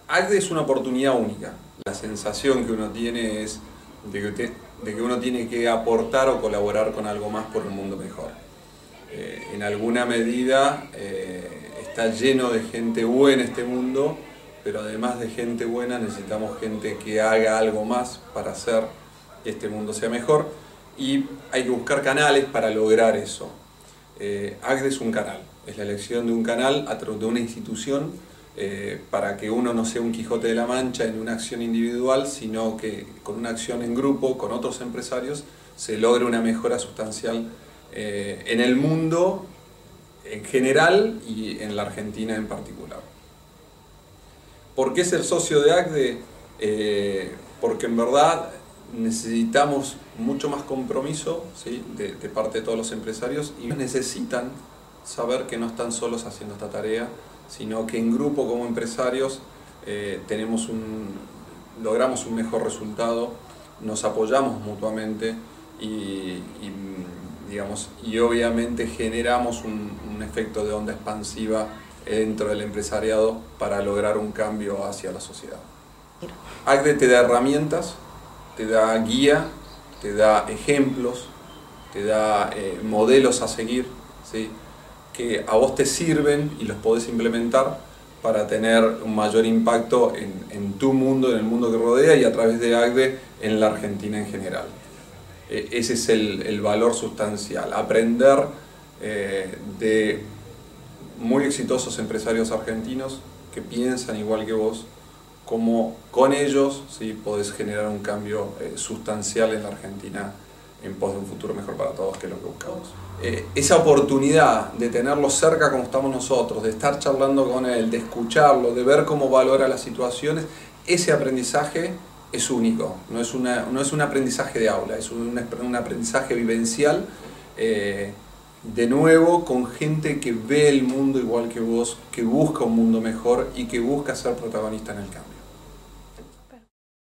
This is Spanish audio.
ACDE es una oportunidad única. La sensación que uno tiene es de que uno tiene que aportar o colaborar con algo más por un mundo mejor. En alguna medida está lleno de gente buena este mundo, pero además de gente buena necesitamos gente que haga algo más para hacer que este mundo sea mejor, y hay que buscar canales para lograr eso. ACDE es un canal, es la elección de un canal a través de una institución para que uno no sea un Quijote de la Mancha en una acción individual, sino que con una acción en grupo, con otros empresarios, se logre una mejora sustancial en el mundo en general y en la Argentina en particular. ¿Por qué ser socio de ACDE? Porque en verdad necesitamos mucho más compromiso, ¿sí?, de parte de todos los empresarios, y necesitan saber que no están solos haciendo esta tarea, sino que en grupo como empresarios logramos un mejor resultado, nos apoyamos mutuamente y obviamente generamos un efecto de onda expansiva dentro del empresariado para lograr un cambio hacia la sociedad. ACDE te da herramientas, te da guía, te da ejemplos, te da modelos a seguir, ¿sí?, que a vos te sirven y los podés implementar para tener un mayor impacto en tu mundo, en el mundo que rodea, y a través de ACDE en la Argentina en general. Ese es el valor sustancial, aprender de muy exitosos empresarios argentinos que piensan igual que vos, cómo con ellos, ¿sí?, podés generar un cambio sustancial en la Argentina en pos de un futuro mejor para todos, que es lo que buscamos. Esa oportunidad de tenerlo cerca como estamos nosotros, de estar charlando con él, de escucharlo, de ver cómo valora las situaciones, ese aprendizaje es único, no es un aprendizaje de aula, es un aprendizaje vivencial, de nuevo con gente que ve el mundo igual que vos, que busca un mundo mejor y que busca ser protagonista en el cambio.